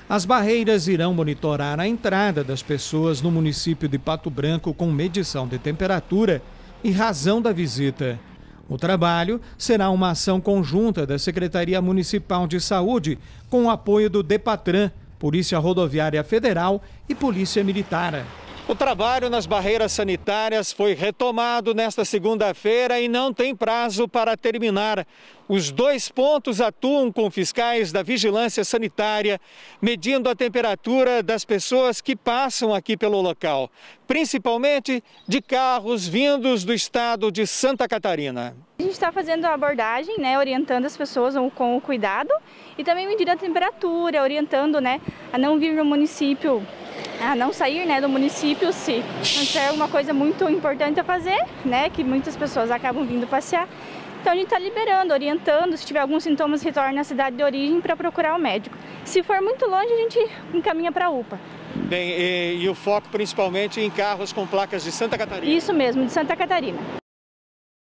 As barreiras irão monitorar a entrada das pessoas no município de Pato Branco com medição de temperatura e razão da visita. O trabalho será uma ação conjunta da Secretaria Municipal de Saúde com o apoio do DEPATRAN, Polícia Rodoviária Federal e Polícia Militar. O trabalho nas barreiras sanitárias foi retomado nesta segunda-feira e não tem prazo para terminar. Os 2 pontos atuam com fiscais da Vigilância Sanitária, medindo a temperatura das pessoas que passam aqui pelo local, principalmente de carros vindos do estado de Santa Catarina. A gente está fazendo a abordagem, orientando as pessoas com o cuidado e também medindo a temperatura, orientando, a não vir no município, a não sair, do município se não tiver alguma coisa muito importante a fazer, que muitas pessoas acabam vindo passear. Então a gente está liberando, orientando, se tiver alguns sintomas, retorne à cidade de origem para procurar o médico. Se for muito longe, a gente encaminha para a UPA. Bem, e o foco principalmente em carros com placas de Santa Catarina? Isso mesmo, de Santa Catarina.